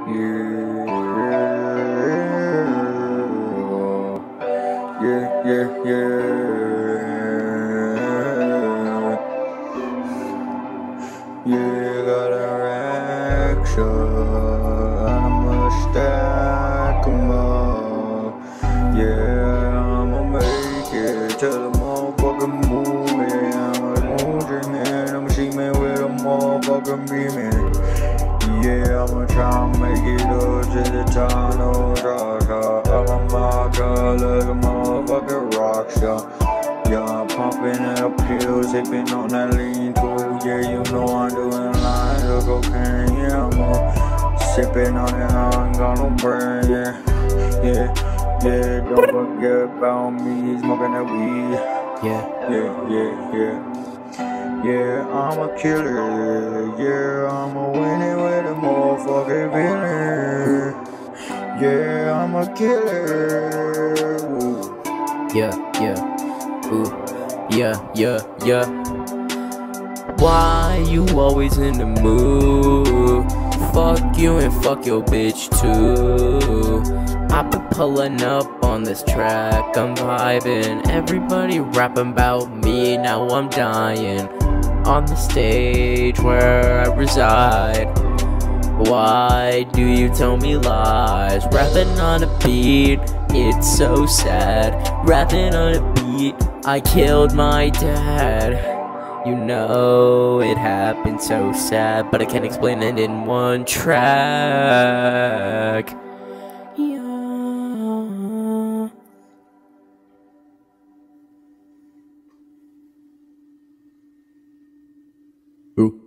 Got a reaction, I'ma stack 'em up. Yeah, I'ma make it till the motherfucking movie. I'm a moon man, I'm sheepman with a motherfucking beaming. Yeah, I'ma try and make it up to the top, no rock. I'm a marker, like a motherfucking rock star. Yeah, I'm pumping that pill, sipping on that lean too. Yeah, you know I'm doing lines of cocaine. Yeah, I'm sipping on it, I ain't got no brain. Yeah, don't forget about me, smoking that weed. Yeah, I'm a killer. Yeah, I'm a winning with a motherfucking villain. Yeah, I'm a killer. Ooh. Yeah. Why you always in the mood? Fuck you and fuck your bitch too. I've been pulling up on this track, I'm vibing. Everybody rapping about me, now I'm dying. On the stage where I reside. Why do you tell me lies? Rapping on a beat, it's so sad. Rapping on a beat, I killed my dad. You know it happened so sad, but I can't explain it in one track. Yeah.